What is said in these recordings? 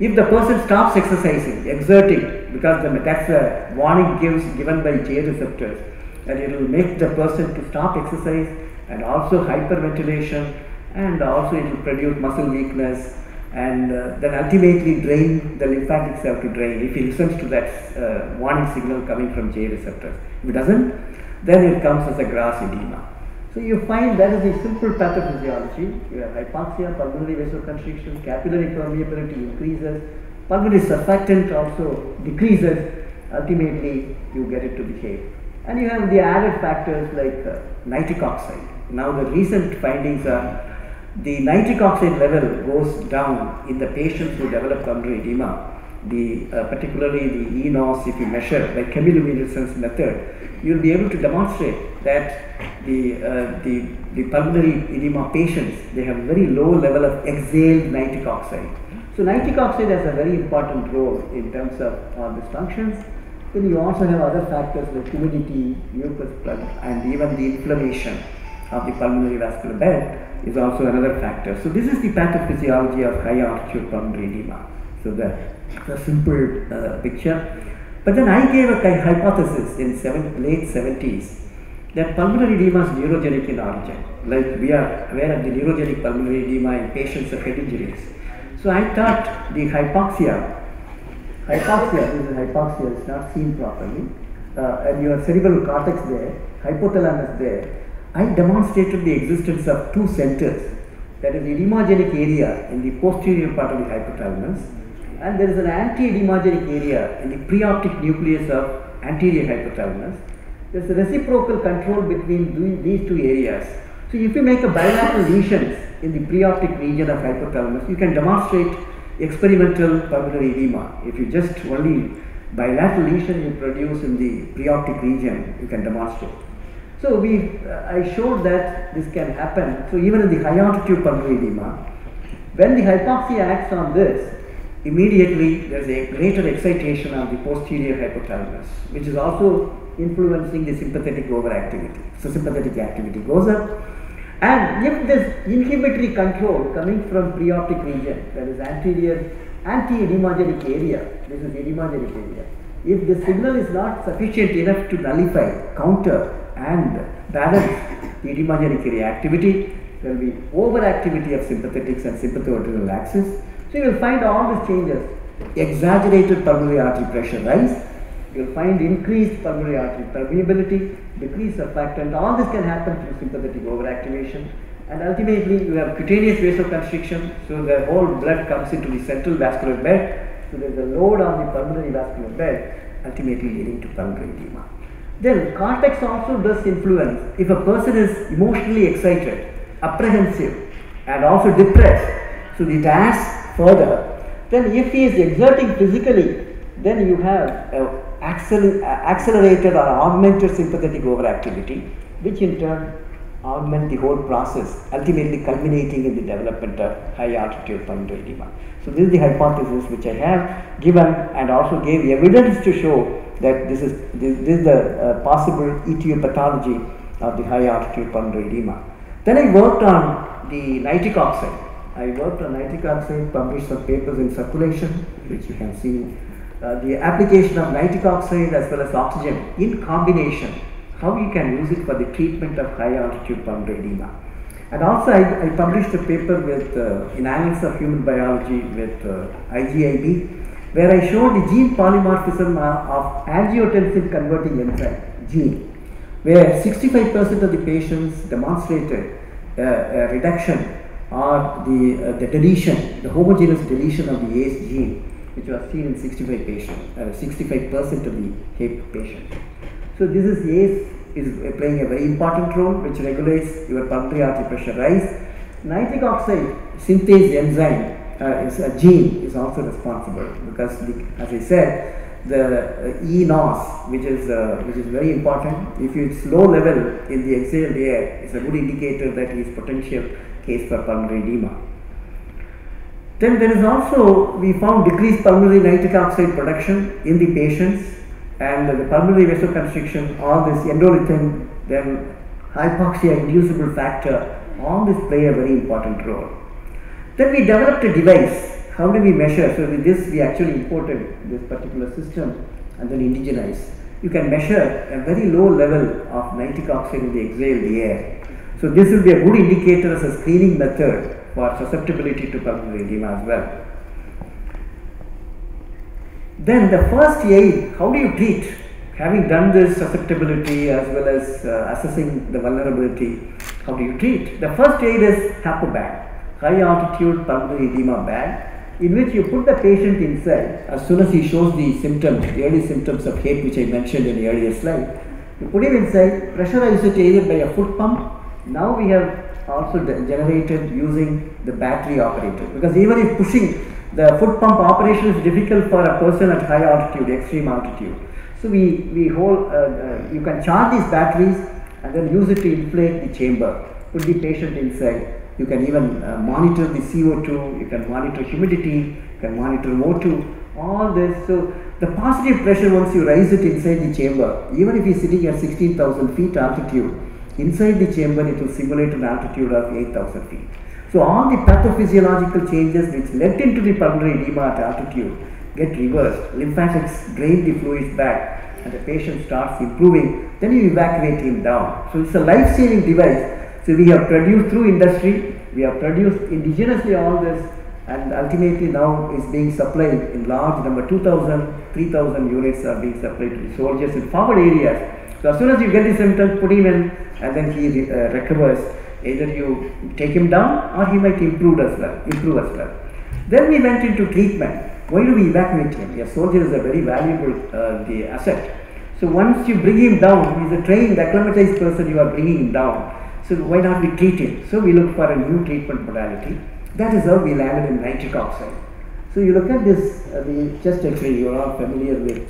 If the person stops exercising, exerting, because that's a warning given by J receptors, and it will make the person to stop exercise, and also hyperventilation, and also it will produce muscle weakness, and then ultimately drain, the lymphatics have to drain if he listens to that warning signal coming from J receptors. If it doesn't, then it comes as a grass edema. So you find that is a simple pathophysiology. You have hypoxia, pulmonary vasoconstriction, capillary permeability increases, pulmonary surfactant also decreases, ultimately you get it to behave. And you have the added factors like nitric oxide. Now the recent findings are the nitric oxide level goes down in the patients who develop pulmonary edema. Particularly the eNOS, if you measure by chemiluminescence method, you will be able to demonstrate that the pulmonary edema patients, they have very low level of exhaled nitric oxide. So nitric oxide has a very important role in terms of all these functions. Then you also have other factors like humidity, mucus plug, and even the inflammation of the pulmonary vascular bed is also another factor. So this is the pathophysiology of high altitude pulmonary edema. So the simple picture. But then I gave a hypothesis in late 70s that pulmonary edema is neurogenic in origin. Like we are aware of the neurogenic pulmonary edema in patients of head injuries. So I thought the hypoxia, this is hypoxia, is not seen properly, and your cerebral cortex there, hypothalamus there, I demonstrated the existence of two centers, that is the edemogenic area in the posterior part of the hypothalamus, and there is an anti-edemogenic area in the preoptic nucleus of anterior hypothalamus. There is a reciprocal control between these two areas. So if you make a bilateral lesions in the preoptic region of hypothalamus, you can demonstrate experimental pulmonary edema. If you just only bilateral lesion you produce in the preoptic region, you can demonstrate. So I showed that this can happen. So even in the high altitude pulmonary edema, when the hypoxia acts on this, immediately there is a greater excitation of the posterior hypothalamus, which is also influencing the sympathetic overactivity. So sympathetic activity goes up, and if this inhibitory control coming from preoptic region, that is anterior anti-edemogenic area, this is edemogenic area, if the signal is not sufficient enough to nullify, counter and balance the edemogenic area activity, there will be overactivity of sympathetics and sympathoadrenal axis. So you will find all these changes: exaggerated pulmonary artery pressure rise, you will find increased pulmonary artery permeability, decrease surfactant. All this can happen through sympathetic overactivation, and ultimately you have cutaneous vasoconstriction. So the whole blood comes into the central vascular bed. So there is a load on the pulmonary vascular bed, ultimately leading to pulmonary edema. Then cortex also does influence. If a person is emotionally excited, apprehensive, and also depressed, so it adds further. Then if he is exerting physically, then you have accelerated or augmented sympathetic overactivity, which in turn augment the whole process, ultimately culminating in the development of high altitude pulmonary edema. So this is the hypothesis which I have given, and also gave evidence to show that this is the possible etiology of the high altitude pulmonary edema. Then I worked on the nitric oxide. Published some papers in Circulation, which you can see. The application of nitric oxide as well as oxygen in combination, how you can use it for the treatment of high altitude pulmonary edema. And also I published a paper with in Annals of Human Biology with IGIB, where I showed the gene polymorphism of angiotensin converting enzyme gene, where 65% of the patients demonstrated a reduction or the deletion, the homogeneous deletion of the ACE gene, which was seen in 65 patients, 65% of the HAPE patients. So this is ACE is playing a very important role, which regulates your pulmonary artery pressure rise. Nitric oxide synthase enzyme is a gene is also responsible, because as I said, the eNOS, which is very important. If it's low level in the exhaled air, it's a good indicator that it is potential case for pulmonary edema. Then there is also, we found decreased pulmonary nitric oxide production in the patients, and the pulmonary vasoconstriction, all this endolithin, then hypoxia inducible factor, all this play a very important role. Then we developed a device How do we measure? So with this, we actually imported this particular system and then indigenized. You can measure a very low level of nitric oxide in the exhaled air. So this will be a good indicator as a screening method for susceptibility to pulmonary edema as well. Then the first aid, how do you treat? Having done this susceptibility as well as assessing the vulnerability, how do you treat? The first aid is HAPO bag, high altitude pulmonary edema bag, in which you put the patient inside as soon as he shows the symptoms, the early symptoms of HAPE which I mentioned in the earlier slide. You put him inside, pressurize it either by a foot pump. Now we have also generated using the battery operated, because even if pushing the foot pump operation is difficult for a person at high altitude, extreme altitude. So we hold, you can charge these batteries and then use it to inflate the chamber, put the patient inside. You can even monitor the CO2, you can monitor humidity, you can monitor O2, all this. So the positive pressure, once you raise it inside the chamber, even if you're sitting at 16,000 feet altitude, inside the chamber it will simulate an altitude of 8,000 feet. So all the pathophysiological changes which led into the pulmonary edema at altitude get reversed. Lymphatics drain the fluids back and the patient starts improving. Then you evacuate him down. So it's a life-saving device. So we have produced through industry, we have produced indigenously all this, and ultimately now is being supplied in large number, 2,000, 3,000 units are being supplied to the soldiers in forward areas. So as soon as you get the symptoms, put him in and then he recovers. Either you take him down or he might improve as well. Then we went into treatment. Why do we evacuate him? A soldier is a very valuable the asset. So once you bring him down, he is a trained, acclimatized person, you are bringing him down. So why not we treat him? So we look for a new treatment modality. That is how we landed in nitric oxide. So you look at this, the chest X-ray, you are all familiar with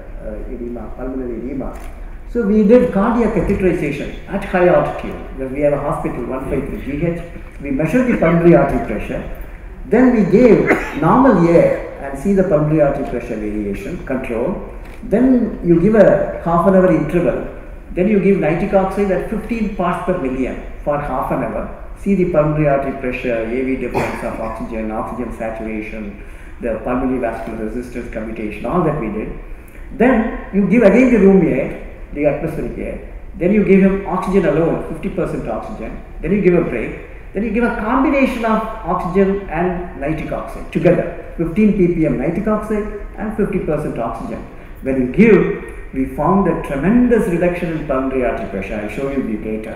edema, pulmonary edema. So we did cardiac catheterization at high altitude, because we have a hospital 153 GH. We measured the pulmonary artery pressure. Then we gave normal air and see the pulmonary artery pressure variation, control. Then you give a half an hour interval. Then you give nitric oxide at 15 parts per million for half an hour. See the pulmonary artery pressure, AV difference of oxygen, oxygen saturation, the pulmonary vascular resistance commutation, all that we did. Then you give again the room air, the atmospheric air. Then you give him oxygen alone, 50% oxygen. Then you give a break. Then you give a combination of oxygen and nitric oxide together, 15 ppm nitric oxide and 50% oxygen. When you give, we found a tremendous reduction in pulmonary artery pressure. I'll show you the data.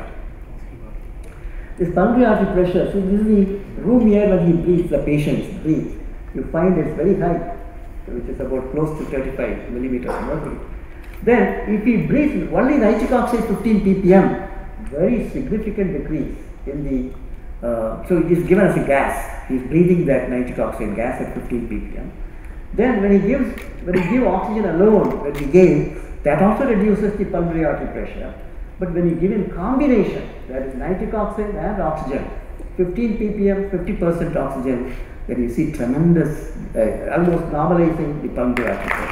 This pulmonary artery pressure, so this is the room air when he breathes, the patient breathes. You find it's very high, which is about close to 35 millimeters of mercury. Then if he breathes only nitric oxide 15 ppm, very significant decrease in the, so it is given as a gas. He is breathing that nitric oxide gas at 15 ppm. Then when he give oxygen alone, when he gave, that also reduces the pulmonary artery pressure. But when you give in combination, that is nitric oxide and oxygen, 15 ppm, 50% oxygen, then you see tremendous, almost normalizing the pulmonary artery pressure.